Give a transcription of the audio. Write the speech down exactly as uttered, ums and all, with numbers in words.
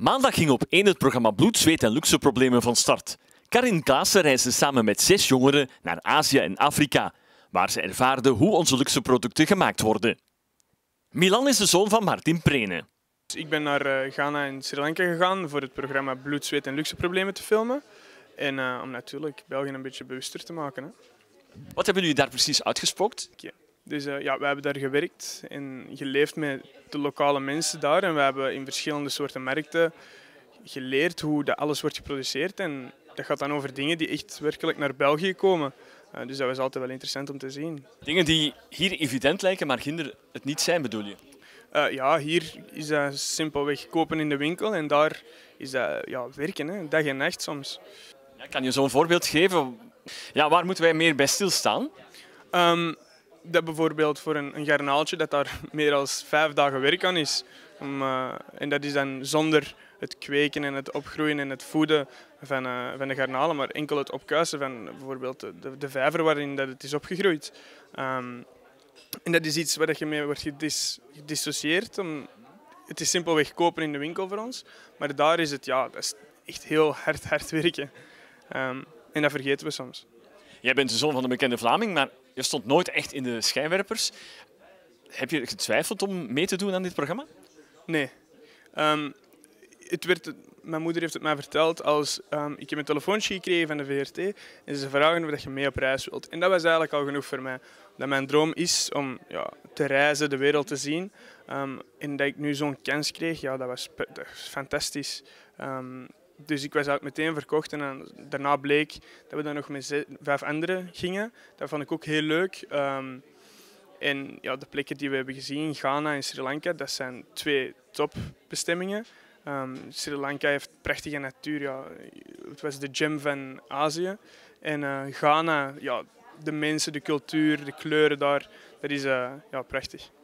Maandag ging op één het programma Bloed, Zweet en Luxe Problemen van start. Karin Klaassen reisde samen met zes jongeren naar Azië en Afrika, waar ze ervaarden hoe onze luxe producten gemaakt worden. Milan is de zoon van Martin Prene. Ik ben naar Ghana en Sri Lanka gegaan voor het programma Bloed, Zweet en Luxe Problemen te filmen. En uh, om natuurlijk België een beetje bewuster te maken. Hè. Wat hebben jullie daar precies uitgespookt? Okay. Dus uh, ja, we hebben daar gewerkt en geleefd met de lokale mensen daar. En we hebben in verschillende soorten markten geleerd hoe dat alles wordt geproduceerd. En dat gaat dan over dingen die echt werkelijk naar België komen. Uh, dus dat was altijd wel interessant om te zien. Dingen die hier evident lijken, maar ginder het niet zijn, bedoel je? Uh, ja, hier is dat simpelweg kopen in de winkel en daar is dat ja, werken, hè, dag en nacht soms. Ja, kan je zo'n voorbeeld geven? Ja, waar moeten wij meer bij stilstaan? Um, dat bijvoorbeeld voor een, een garnaaltje dat daar meer dan vijf dagen werk aan is. Um, uh, en dat is dan zonder het kweken en het opgroeien en het voeden van, uh, van de garnalen, maar enkel het opkuisen van bijvoorbeeld de, de, de vijver waarin dat het is opgegroeid. Um, en dat is iets waar je mee wordt gedis, gedissocieerd. Om, het is simpelweg kopen in de winkel voor ons, maar daar is het ja, dat is echt heel hard, hard werken. Um, en dat vergeten we soms. Jij bent de zoon van een bekende Vlaming, maar je stond nooit echt in de schijnwerpers. Heb je getwijfeld om mee te doen aan dit programma? Nee. Um, het werd, mijn moeder heeft het mij verteld als um, ik heb een telefoontje gekregen van de V R T en ze vragen of je mee op reis wilt. En dat was eigenlijk al genoeg voor mij. Dat mijn droom is om ja, te reizen, de wereld te zien. Um, en dat ik nu zo'n kans kreeg, ja, dat was, dat was fantastisch. Um, Dus ik was eigenlijk meteen verkocht en dan, daarna bleek dat we dan nog met zes, vijf anderen gingen. Dat vond ik ook heel leuk. Um, en ja, de plekken die we hebben gezien, Ghana en Sri Lanka, dat zijn twee topbestemmingen. Um, Sri Lanka heeft prachtige natuur. Ja. Het was de gem van Azië. En uh, Ghana, ja, de mensen, de cultuur, de kleuren daar, dat is uh, ja, prachtig.